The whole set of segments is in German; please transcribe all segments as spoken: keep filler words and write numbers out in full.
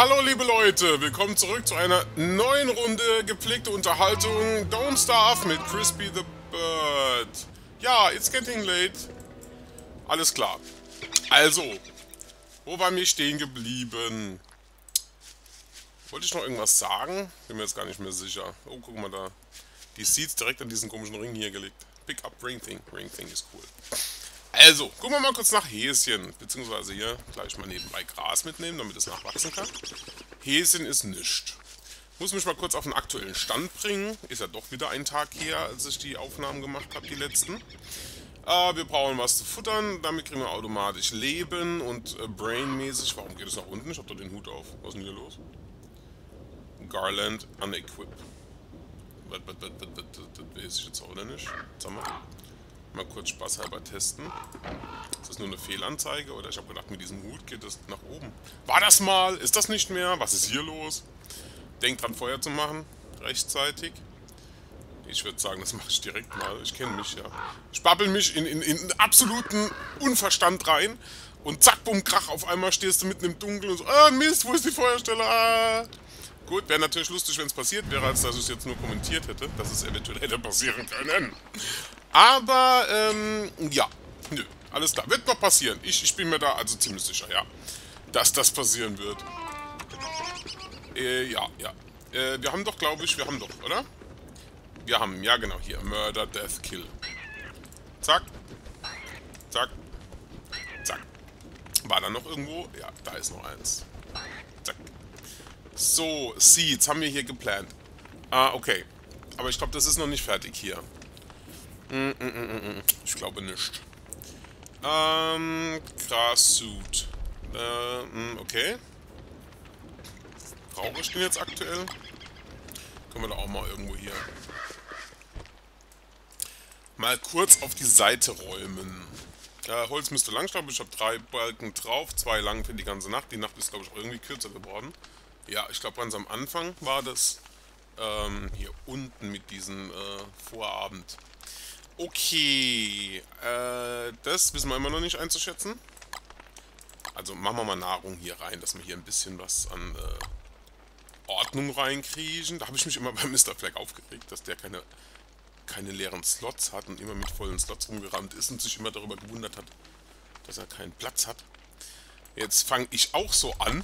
Hallo liebe Leute, willkommen zurück zu einer neuen Runde gepflegte Unterhaltung Don't Starve mit Crispy the Bird. Ja, it's getting late. Alles klar. Also, wo waren wir stehen geblieben? Wollte ich noch irgendwas sagen? Bin mir jetzt gar nicht mehr sicher. Oh, guck mal da. Die Seeds direkt an diesen komischen Ring hier gelegt. Pick up Ring Thing. Ring Thing ist cool. Also, gucken wir mal kurz nach Häschen. Beziehungsweise hier gleich mal nebenbei Gras mitnehmen, damit es nachwachsen kann. Häschen ist nichts. Muss mich mal kurz auf den aktuellen Stand bringen. Ist ja doch wieder ein Tag her, als ich die Aufnahmen gemacht habe, die letzten. Äh, wir brauchen was zu futtern. Damit kriegen wir automatisch Leben und äh, Brain-mäßig. Warum geht es nach unten? Ich hab da den Hut auf. Was ist denn hier los? Garland unequip. Das weiß ich jetzt auch nicht. Sag mal. Mal kurz spaßhalber testen. Ist das nur eine Fehlanzeige oder ich habe gedacht, mit diesem Hut geht das nach oben. War das mal? Ist das nicht mehr? Was ist hier los? Denkt dran, Feuer zu machen. Rechtzeitig. Ich würde sagen, das mache ich direkt mal. Ich kenne mich ja. Ich babbel mich in, in, in absoluten Unverstand rein. Und zack, bumm, krach, auf einmal stehst du mitten im Dunkeln und so, ah, Mist, wo ist die Feuerstelle? Ah. Gut, wäre natürlich lustig, wenn es passiert wäre, als dass ich es jetzt nur kommentiert hätte, dass es eventuell hätte passieren können. Aber, ähm, ja, nö, alles klar. Wird noch passieren. Ich, ich bin mir da also ziemlich sicher, ja, dass das passieren wird. Äh, ja, ja. Äh, wir haben doch, glaube ich, wir haben doch, oder? Wir haben, ja genau, hier, Murder, Death, Kill. Zack. Zack. Zack. War da noch irgendwo? Ja, da ist noch eins. Zack. So, Seeds haben wir hier geplant. Ah, okay. Aber ich glaube, das ist noch nicht fertig hier. Mm, mm, mm, mm. Ich glaube nicht. Ähm, Grassuit. Äh, mm, okay. Brauche ich den jetzt aktuell? Können wir da auch mal irgendwo hier mal kurz auf die Seite räumen. Äh, Holz müsste lang, glaube ich. Ich habe drei Balken drauf, zwei lang für die ganze Nacht. Die Nacht ist, glaube ich, auch irgendwie kürzer geworden. Ja, ich glaube, ganz am Anfang war das ähm, hier unten mit diesem äh, Vorabend. Okay, äh, das wissen wir immer noch nicht einzuschätzen. Also machen wir mal Nahrung hier rein, dass wir hier ein bisschen was an äh, Ordnung reinkriegen. Da habe ich mich immer bei Mister Fleck aufgeregt, dass der keine, keine leeren Slots hat und immer mit vollen Slots rumgerannt ist und sich immer darüber gewundert hat, dass er keinen Platz hat. Jetzt fange ich auch so an.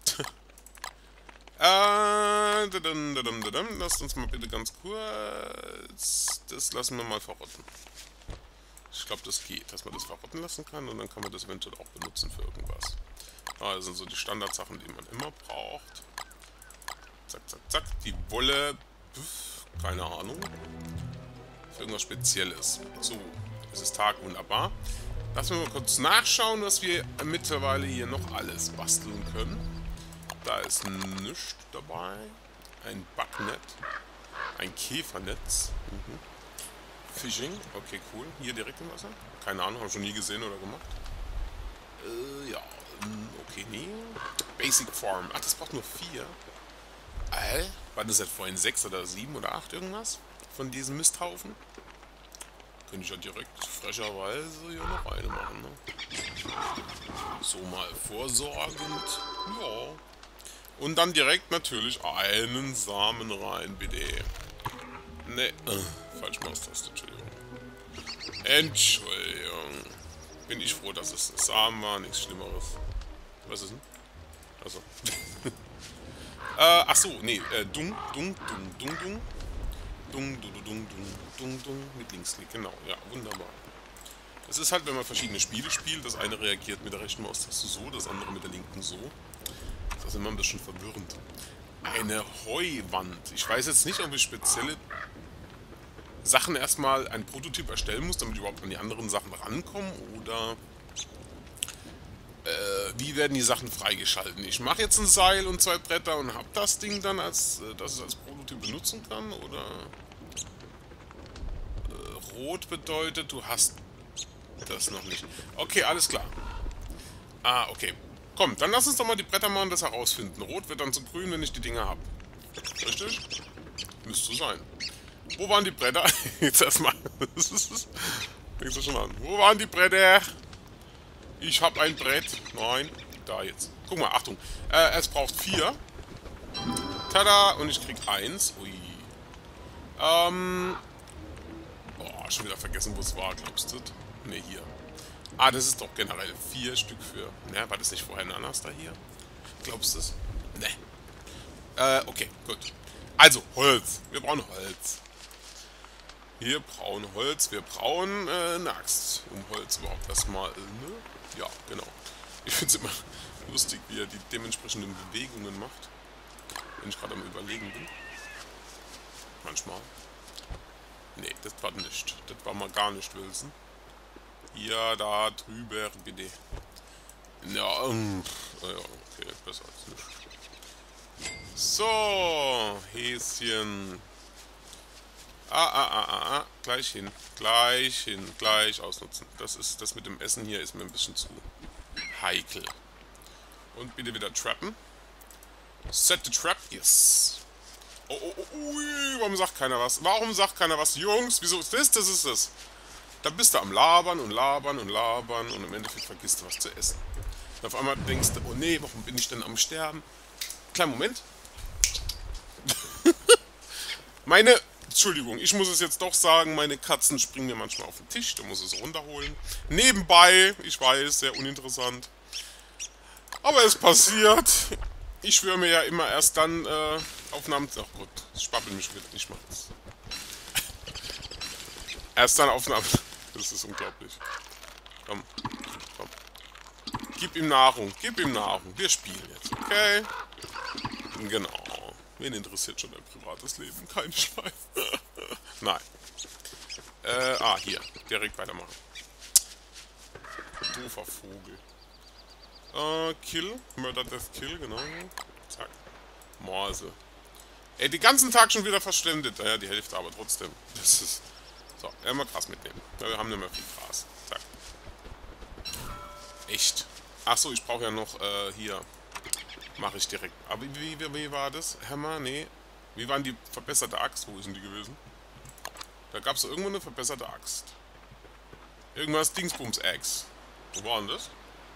Äh, dadum, dadum, dadum. Lasst uns mal bitte ganz kurz. Das lassen wir mal verrotten. Ich glaube, das geht, dass man das verrotten lassen kann und dann kann man das eventuell auch benutzen für irgendwas. Ah, das sind so die Standardsachen, die man immer braucht. Zack, zack, zack. Die Wolle. Pff, keine Ahnung. Für irgendwas Spezielles. So, es ist Tag, wunderbar. Lassen wir mal kurz nachschauen, was wir mittlerweile hier noch alles basteln können. Da ist nichts dabei. Ein Backnet. Ein Käfernetz. Mhm. Fishing. Okay, cool. Hier direkt im Wasser. Keine Ahnung, habe ich schon nie gesehen oder gemacht. Äh, ja. Okay, nee. Basic Farm. Ach, das braucht nur vier. Äh, war das jetzt vorhin sechs oder sieben oder acht irgendwas? Von diesem Misthaufen? Könnte ich ja direkt frecherweise hier noch eine machen, ne? So mal vorsorgend. Ja. Und dann direkt natürlich einen Samen rein, bitte. Ne, äh, falsch Maustaste, Entschuldigung. Entschuldigung. Bin ich froh, dass es Samen war, nichts Schlimmeres. Was ist denn? Achso. äh, achso, nee, äh, dung, dung, dung, dung, dung. Dung, dung, dung, dung, dung, dung, mit Linksklick, genau, ja, wunderbar. Es ist halt, wenn man verschiedene Spiele spielt, das eine reagiert mit der rechten Maustaste so, das andere mit der linken so. Das ist immer ein bisschen verwirrend. Eine Heuwand. Ich weiß jetzt nicht, ob ich spezielle Sachen erstmal ein Prototyp erstellen muss, damit ich überhaupt an die anderen Sachen rankomme, oder äh, wie werden die Sachen freigeschalten? Ich mache jetzt ein Seil und zwei Bretter und habe das Ding dann, als äh, dass ich es als Prototyp benutzen kann, oder äh, rot bedeutet, du hast das noch nicht. Okay, alles klar. Ah, okay. Komm, dann lass uns doch mal die Bretter machen und das herausfinden. Rot wird dann zu grün, wenn ich die Dinger habe. Richtig? Müsste so sein. Wo waren die Bretter? Jetzt erstmal. Fängst du schon an. Wo waren die Bretter? Ich habe ein Brett. Nein. Da jetzt. Guck mal, Achtung. Äh, es braucht vier. Tada, und ich krieg eins. Ui. Ähm. Boah, schon wieder vergessen, wo es war, glaubst du? Ne, hier. Ah, das ist doch generell vier Stück für... Ne, war das nicht vorher ein Anaster hier? Glaubst du es? Ne. Äh, okay, gut. Also, Holz. Wir brauchen Holz. Wir brauchen Holz. Wir brauchen äh, eine Axt, um Holz überhaupt erstmal... Äh, ne? Ja, genau. Ich finde es immer lustig, wie er die dementsprechenden Bewegungen macht. Wenn ich gerade am Überlegen bin. Manchmal. Nee, das war nicht. Das war mal gar nicht, Wilson. Ja, da drüber, bitte. Ja, ähm, ja, okay, besser als nicht. So, Häschen. Ah, ah, ah, ah, ah, gleich hin. Gleich hin, gleich ausnutzen. Das ist, das mit dem Essen hier ist mir ein bisschen zu heikel. Und bitte wieder trappen. Set the trap, yes. Oh, oh, oh, ui, warum sagt keiner was? Warum sagt keiner was? Jungs, wieso ist das? Das ist es. Da bist du am Labern und Labern und Labern und im Endeffekt vergisst du was zu essen. Und auf einmal denkst du, oh nee, warum bin ich denn am Sterben? Kleinen Moment. Meine, Entschuldigung, ich muss es jetzt doch sagen, meine Katzen springen mir manchmal auf den Tisch, da muss ich es runterholen. Nebenbei, ich weiß, sehr uninteressant. Aber es passiert. Ich schwöre mir ja immer erst dann äh, Aufnahmen... Ach Gott, ich spappel mich wieder, ich mach's. Erst dann Aufnahmen... Das ist unglaublich. Komm, komm. Gib ihm Nahrung, gib ihm Nahrung. Wir spielen jetzt, okay? Genau. Wen interessiert schon dein privates Leben? Kein Schwein. Nein. Äh, ah, hier. Direkt weitermachen. Doofer Vogel. Äh, Kill. Murder Death Kill, genau. Zack. Morse. Ey, den ganzen Tag schon wieder verschwendet. Naja, die Hälfte aber trotzdem. Das ist... So, einmal Gras mitnehmen. Wir haben nicht mehr viel Gras. Zack. Echt. Achso, ich brauche ja noch, äh, hier. Mache ich direkt. Aber wie, wie, wie war das? Hammer? Nee. Wie waren die verbesserte Axt? Wo ist denn die gewesen? Da gab es irgendwo eine verbesserte Axt. Irgendwas Dingsbums Axe. Wo war denn das?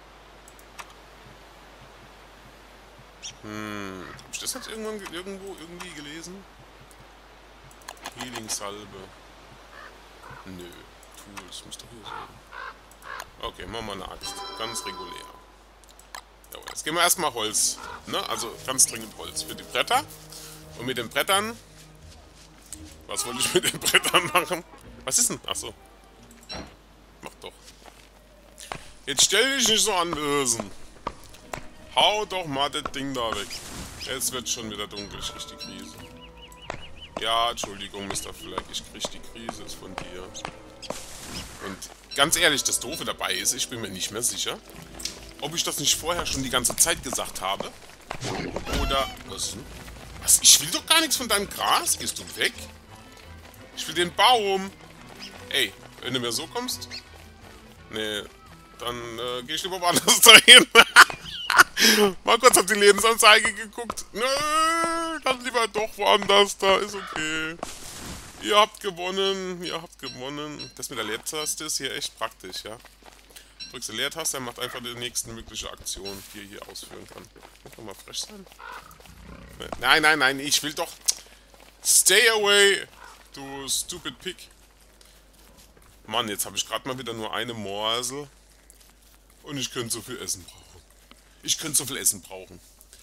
Hm. Hab ich das jetzt irgendwann irgendwo irgendwie gelesen? Healing Salbe. Nö. Tools. Müsste hier sein. Okay, machen wir eine Axt. Ganz regulär. Jawohl. Jetzt gehen wir erstmal Holz. Ne? Also ganz dringend Holz für die Bretter. Und mit den Brettern... Was wollte ich mit den Brettern machen? Was ist denn? Achso. Mach doch. Jetzt stell dich nicht so an, Bösen. Hau doch mal das Ding da weg. Jetzt wird schon wieder dunkel. Ich krieg die Krise. Ja, Entschuldigung, Mister Fleck. Ich krieg die Krise. Ist von dir. Und ganz ehrlich, das Doofe dabei ist, ich bin mir nicht mehr sicher, ob ich das nicht vorher schon die ganze Zeit gesagt habe. Oder... Was? Was? Ich will doch gar nichts von deinem Gras. Gehst du weg? Ich will den Baum. Ey, wenn du mir so kommst... Nee, dann äh, geh ich lieber woanders dahin. Mal kurz auf die Lebensanzeige geguckt. Nö, dann lieber doch woanders, da ist okay. Ihr habt gewonnen, ihr habt gewonnen. Das mit der Leertaste ist hier echt praktisch, ja. Drückst die Leertaste, er macht einfach die nächste mögliche Aktion, die er hier ausführen kann. Kann doch mal frech sein. Nein, nein, nein, ich will doch... Stay away, du stupid pig. Mann, jetzt habe ich gerade mal wieder nur eine Morsel. Und ich könnte so viel Essen brauchen. Ich könnte so viel Essen brauchen.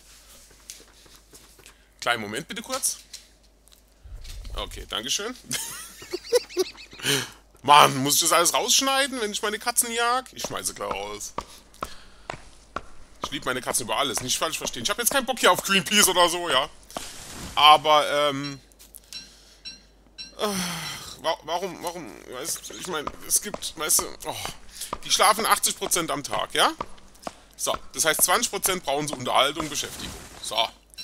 Kleinen Moment bitte kurz. Okay, dankeschön. Mann, muss ich das alles rausschneiden, wenn ich meine Katzen jag? Ich schmeiße klar raus. Ich liebe meine Katzen über alles, nicht falsch verstehen. Ich habe jetzt keinen Bock hier auf Greenpeace oder so, ja. Aber, ähm... Warum, warum, weißt, ich meine, es gibt, weißt du, oh, die schlafen achtzig Prozent am Tag, ja? So, das heißt zwanzig Prozent brauchen sie Unterhaltung, Beschäftigung. So.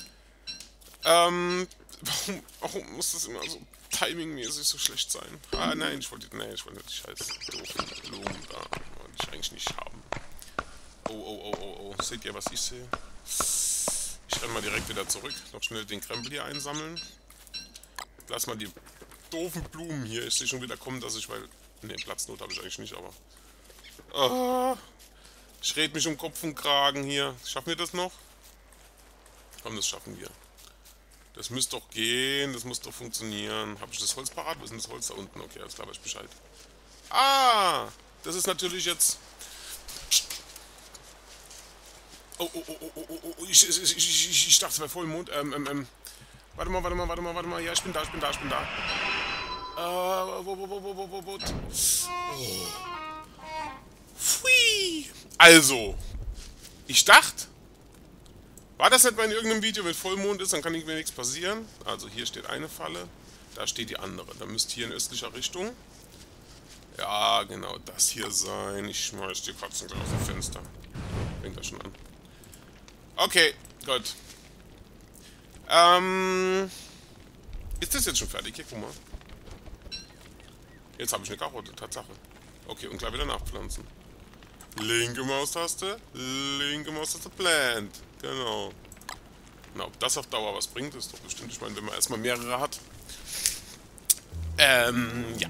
Ähm, warum, warum muss das immer so timingmäßig so schlecht sein? Ah, nein, ich wollte, nein, ich wollte die scheiß doofen Blumen da, wollte ich eigentlich nicht haben. Oh, oh, oh, oh, oh, seht ihr, was ich sehe? Ich renne mal direkt wieder zurück, noch schnell den Krempel hier einsammeln. Lass mal die doofen Blumen hier. Ich sehe schon wieder kommen, dass ich, weil... Ne, Platznot habe ich eigentlich nicht, aber... Oh, Ich red mich um Kopf und Kragen hier. Schaffen wir das noch? Komm, das schaffen wir. Das müsste doch gehen, das muss doch funktionieren. Habe ich das Holz parat? Wo ist denn das Holz da unten? Okay, alles klar, weiß ich Bescheid. Ah! Das ist natürlich jetzt... Oh, oh, oh, oh, oh, oh, ich, ich, ich, ich, ich dachte bei Vollmond. Ähm, ähm, ähm. Warte mal, warte mal, warte mal, warte mal. Ja, ich bin da, ich bin da, ich bin da. Äh, wo, wo, wo, wo, wo, wo, wo. Oh. Pfui. Also, ich dachte, war das nicht mal in irgendeinem Video, wenn Vollmond ist, dann kann mir nichts passieren. Also hier steht eine Falle, da steht die andere. Da müsste hier in östlicher Richtung. Ja, genau, das hier sein. Ich schmeiß die Katzen gleich aus dem Fenster. Fängt das schon an. Okay, gut. Ähm. Ist das jetzt schon fertig? Hier, guck mal. Jetzt habe ich eine Karotte, Tatsache. Okay, und gleich wieder nachpflanzen. Linke Maustaste, linke Maustaste, Plant. Genau. Na, ob das auf Dauer was bringt, ist doch bestimmt. Ich meine, wenn man erstmal mehrere hat. Ähm, ja.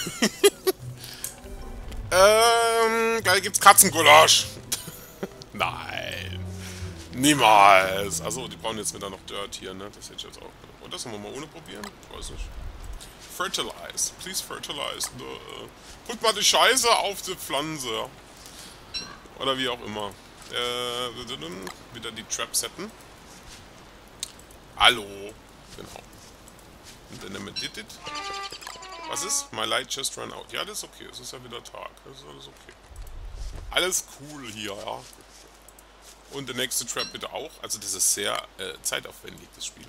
ähm, gleich gibt's Katzengulasch. Nein. Niemals. Also, die brauchen jetzt wieder noch Dirt hier, ne? Das hätte ich jetzt auch. Oder sollen wir mal ohne probieren? Ich weiß nicht. Fertilize. Please fertilize. Uh, put mal die Scheiße auf die Pflanze. Oder wie auch immer. Äh, wieder die Trap setten. Hallo. Genau. Und dann mit dit. Was ist? My light just ran out. Ja, das ist okay. Es ist ja wieder Tag. Das ist alles okay. Alles cool hier, ja. Und der nächste Trap bitte auch. Also das ist sehr äh, zeitaufwendig, das Spiel.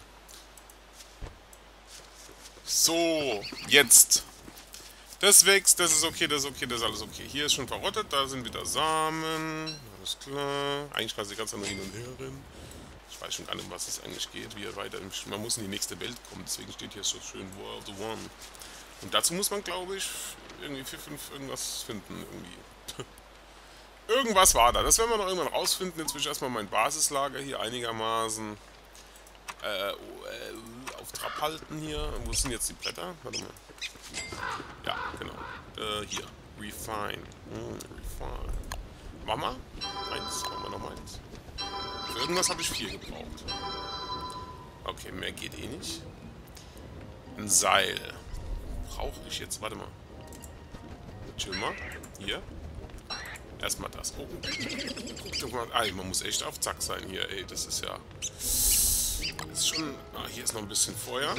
So, jetzt. Das wächst, das ist okay, das ist okay, das ist alles okay. Hier ist schon verrottet, da sind wieder Samen. Alles klar. Eigentlich kann sie ganz nur hin und her rennen. Ich weiß schon gar nicht, um was es eigentlich geht, wie er weiter im Sch Man muss in die nächste Welt kommen, deswegen steht hier so schön World One. Und dazu muss man, glaube ich, irgendwie vier, fünf irgendwas finden. Irgendwie. Irgendwas war da. Das werden wir noch irgendwann rausfinden. Jetzt will ich erstmal mein Basislager hier einigermaßen äh, äh, auf Trab halten hier. Wo sind jetzt die Bretter? Warte mal. Ja, genau. Äh, hier. Refine. Hm, refine. Machen wir? Eins. Machen wir noch eins. Für irgendwas habe ich vier gebraucht. Okay, mehr geht eh nicht. Ein Seil. Brauche ich jetzt? Warte mal. Chill mal. Hier. Erstmal das. Oh. Guck mal. Ah, man muss echt auf Zack sein hier, ey. Das ist ja... Das ist schon... Ah, hier ist noch ein bisschen Feuer.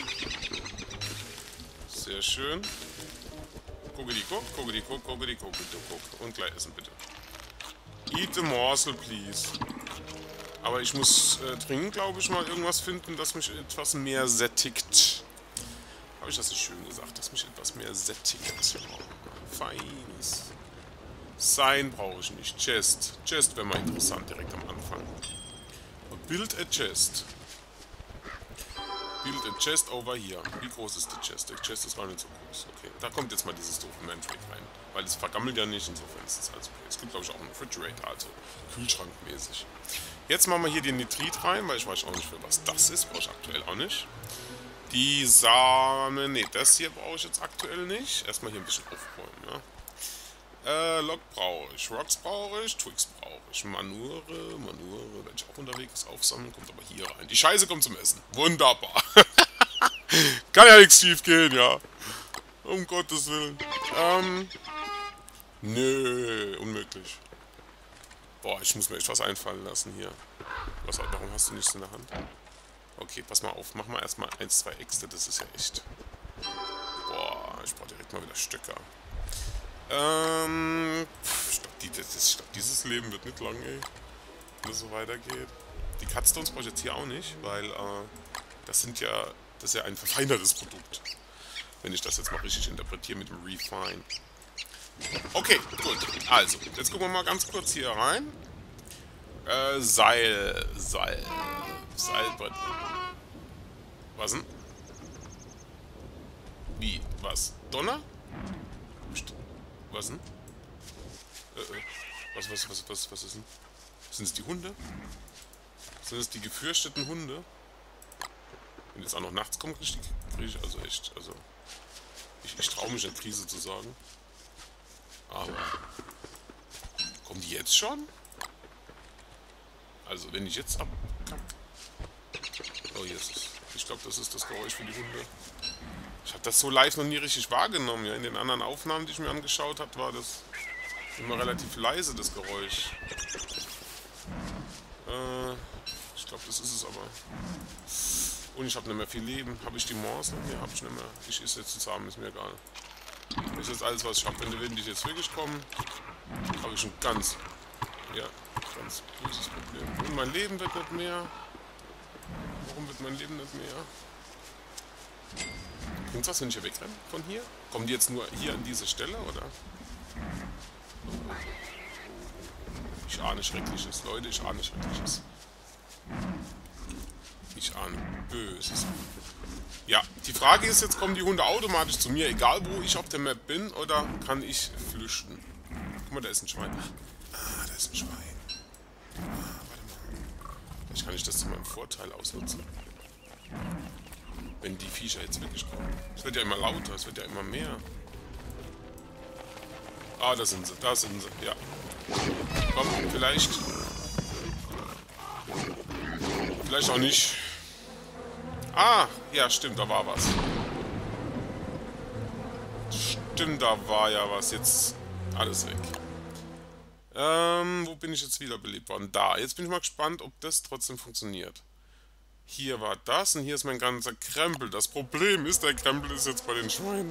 Sehr schön. Guckidi guck, guckidi guck, guckidi guckidi guck. Und gleich essen, bitte. Eat the morsel, please. Aber ich muss äh, dringend, glaube ich, mal irgendwas finden, das mich etwas mehr sättigt. Habe ich das nicht schön gesagt, dass mich etwas mehr sättigt? Feins. Sein brauche ich nicht. Chest. Chest wäre mal interessant direkt am Anfang. Build a chest. Build a chest over here. Wie groß ist die Chest? Die Chest ist gar nicht so groß. Okay, da kommt jetzt mal dieses doofe Mandrake rein. Weil es vergammelt ja nicht, insofern ist es also okay. Es gibt, glaube ich, auch einen Refrigerator, also Kühlschrankmäßig. Jetzt machen wir hier den Nitrit rein, weil ich weiß auch nicht, für was das ist. Brauche ich aktuell auch nicht. Die Samen, ne, das hier brauche ich jetzt aktuell nicht. Erstmal hier ein bisschen aufräumen, ja. Äh, Log brauche ich, Rocks brauche ich, Twigs brauche ich, Manure, Manure werde ich auch unterwegs aufsammeln, kommt aber hier rein. Die Scheiße kommt zum Essen. Wunderbar. Kann ja nichts schief gehen, ja. Um Gottes Willen. Ähm. Nö, unmöglich. Boah, ich muss mir echt was einfallen lassen hier. Was, warum hast du nichts in der Hand? Okay, pass mal auf, mach mal erstmal eins, zwei Äxte, das ist ja echt. Boah, ich brauche direkt mal wieder Stöcker. Ähm, ich glaube, die, glaub, dieses Leben wird nicht lang, ey, wenn es so weitergeht. Die Cutstones brauche ich jetzt hier auch nicht, weil, äh, das sind ja, das ist ja ein verfeinertes Produkt. Wenn ich das jetzt mal richtig interpretiere mit dem Refine. Okay, gut. Also, jetzt gucken wir mal ganz kurz hier rein. Äh, Seil, Seil, Seilbrett. Was denn? Wie? Was? Donner? Was denn? Äh, äh. Was, was, was, was, was ist denn? Sind es die Hunde? Sind es die gefürchteten Hunde? Wenn jetzt auch noch nachts kommt, kriege ich also echt, also... Ich, ich traue mich nicht, Krise zu sagen. Aber... Kommen die jetzt schon? Also, wenn ich jetzt ab... Oh, Jesus. Ich glaube, das ist das Geräusch für die Hunde. Ich habe das so live noch nie richtig wahrgenommen. Ja, in den anderen Aufnahmen, die ich mir angeschaut habe, war das immer relativ leise, das Geräusch. Äh, ich glaube, das ist es aber. Und ich habe nicht mehr viel Leben. Habe ich die Morsel? Ne, habe ich nicht mehr. Ich esse jetzt zusammen, ist mir egal. Das ist jetzt alles, was ich habe. Wenn die Wände jetzt wirklich kommen, habe ich ein ganz, ja, ganz böses Problem. Und mein Leben wird nicht mehr. Warum wird mein Leben nicht mehr? Bringt's was, wenn ich hier wegrenne von hier? Kommen die jetzt nur hier an diese Stelle, oder? Ich ahne Schreckliches, Leute, ich ahne Schreckliches. Ich ahne Böses. Ja, die Frage ist jetzt, kommen die Hunde automatisch zu mir, egal wo ich auf der Map bin, oder kann ich flüchten? Guck mal, da ist ein Schwein. Ah, da ist ein Schwein. Ah, warte mal. Vielleicht kann ich das zu meinem Vorteil ausnutzen. Wenn die Viecher jetzt wirklich kommen. Es wird ja immer lauter, es wird ja immer mehr. Ah, da sind sie, da sind sie, ja. Komm, vielleicht. Vielleicht auch nicht. Ah, ja, stimmt, da war was. Stimmt, da war ja was. Jetzt alles weg. Ähm, wo bin ich jetzt wiederbelebt worden? Da. Jetzt bin ich mal gespannt, ob das trotzdem funktioniert. Hier war das und hier ist mein ganzer Krempel. Das Problem ist, der Krempel ist jetzt bei den Schweinen.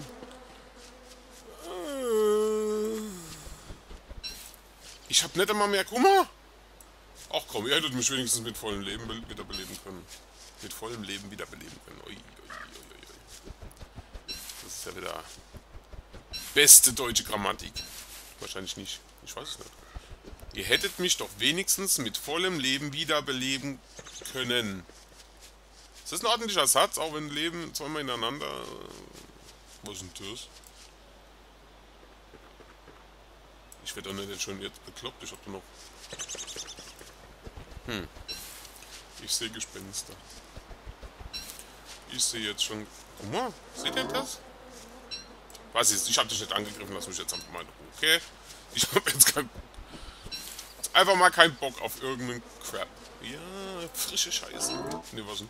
Ich hab nicht einmal mehr Kummer. Ach komm, ihr hättet mich wenigstens mit vollem Leben wiederbeleben können. Mit vollem Leben wiederbeleben können. Ui, ui, ui, ui. Das ist ja wieder beste deutsche Grammatik. Wahrscheinlich nicht. Ich weiß es nicht. Ihr hättet mich doch wenigstens mit vollem Leben wiederbeleben können. Ist das ein ordentlicher Satz, auch wenn Leben zweimal ineinander... Was ist denn das? Ich werde doch nicht schon jetzt bekloppt, ich hab da noch... Hm. Ich sehe Gespenster. Ich sehe jetzt schon... Guck mal, seht ihr das? Was ist? Ich hab dich nicht angegriffen, lass mich jetzt einfach mal in Ruhe, okay? Ich hab jetzt kein... Einfach mal keinen Bock auf irgendeinen Crap. Ja, frische Scheiße. Ne, was denn?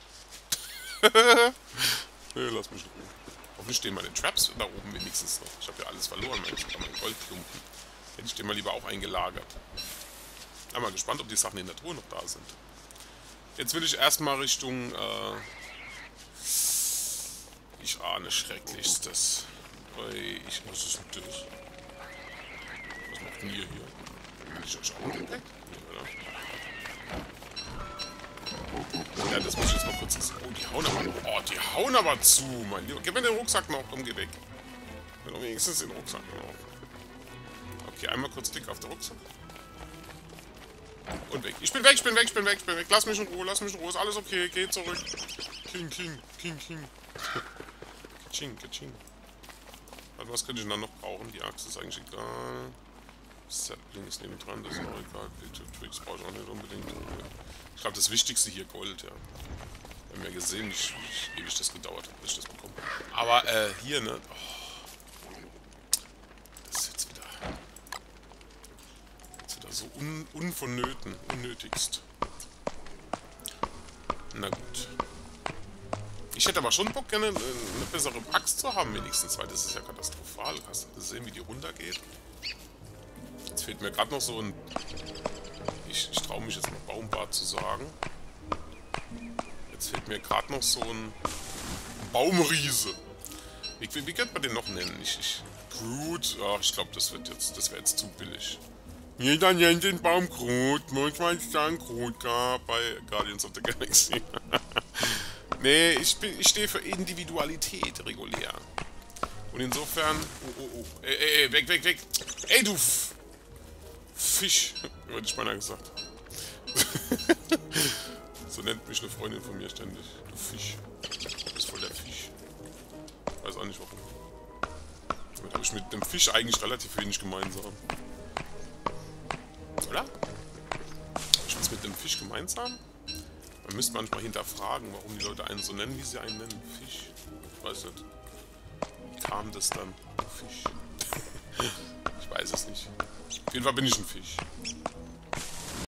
Ne, lass mich in Ruhe. Hoffentlich stehen meine Traps da oben wenigstens noch. Ich habe ja alles verloren, meine Goldklumpen. Hätte ich den mal lieber auch eingelagert. Ich bin mal gespannt, ob die Sachen in der Truhe noch da sind. Jetzt will ich erstmal Richtung... Äh ich ahne Schrecklichstes. Ich, was ist denn das? Was macht denn ihr hier? Bin ich euch auch Gepäck? Nee, oder? Ja, das muss ich jetzt mal kurz... Oh, die hauen aber... Oh, die hauen aber zu, mein Lieber. Gib mir den Rucksack noch, komm, geh weg. Ich will doch wenigstens den Rucksack noch. Okay, einmal kurz dick auf den Rucksack. Und weg. Ich bin weg, ich bin weg, ich bin weg, ich bin weg. Lass mich in Ruhe, lass mich in Ruhe. Ist alles okay, geh zurück. King, King, King, King. Kaching, Kaching. Also was könnte ich dann noch brauchen? Die Axt ist eigentlich egal. Sapling ist neben dran, das ist auch egal. Twix brauche ich auch nicht unbedingt. Ich glaube, das Wichtigste hier Gold, ja. Wir haben ja gesehen, wie ewig das gedauert hat, bis ich das bekomme. Aber, äh, hier, ne? Oh. Das ist jetzt wieder... Jetzt wieder so un unvonnöten, unnötigst. Na gut. Ich hätte aber schon Bock, gerne eine, eine bessere Axt zu haben, wenigstens, weil das ist ja katastrophal. Hast du gesehen, wie die runtergeht? Jetzt fehlt mir gerade noch so ein... Ich, ich traue mich jetzt mal Baumbart zu sagen. Jetzt fehlt mir gerade noch so ein Baumriese. Wie, wie, wie könnte man den noch nennen? Ich, ich, Groot? Ach, ich glaube, das wird jetzt, das wäre jetzt zu billig. Jeder nennt den Baum Groot. Manchmal ist da ein Groot gab bei Guardians of the Galaxy. Nee, ich, ich stehe für Individualität regulär. Und insofern... Oh, oh, oh. Ey, ey, ey, weg, weg, weg. Ey, du F Fisch. Hätte ich beinahe gesagt. So nennt mich eine Freundin von mir ständig. Du Fisch. Du bist voll der Fisch. Weiß auch nicht warum. Damit habe ich mit dem Fisch eigentlich relativ wenig gemeinsam. Oder? Habe ich was mit dem Fisch gemeinsam? Man müsste manchmal hinterfragen, warum die Leute einen so nennen, wie sie einen nennen. Fisch. Ich weiß nicht. Wie kam das dann? Fisch. Ich weiß es nicht. Auf jeden Fall bin ich ein Fisch.